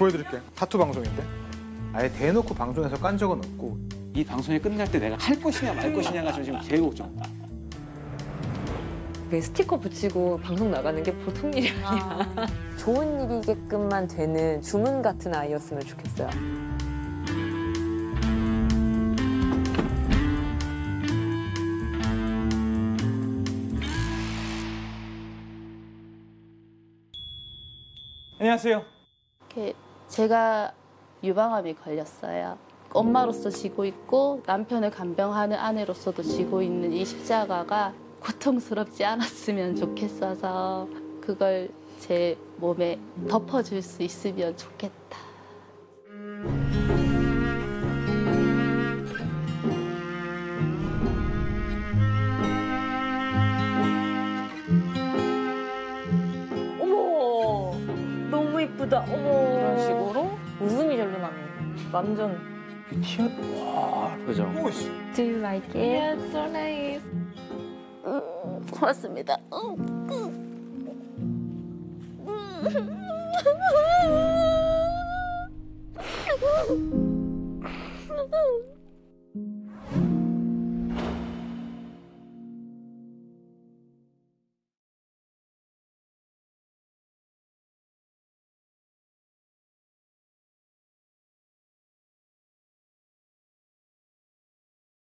보여드릴게. 타투 방송인데. 아예 대놓고 방송에서 깐 적은 없고. 이 방송이 끝날 때 내가 할 것이냐 말 것이냐가 지금 제일 걱정. 스티커 붙이고 방송 나가는 게 보통 일이 아니야. 좋은 일이게끔만 되는 주문 같은 아이였으면 좋겠어요. 안녕하세요. 제가 유방암이 걸렸어요. 엄마로서 지고 있고 남편을 간병하는 아내로서도 지고 있는 이 십자가가 고통스럽지 않았으면 좋겠어서 그걸 제 몸에 덮어줄 수 있으면 좋겠다. 어머, 너무 이쁘다. 어머. 이런 식으로 웃음이 절로 나네. 완전. 와, 표정. 오씨. Do you like it? Yeah, it's so nice. 고맙습니다.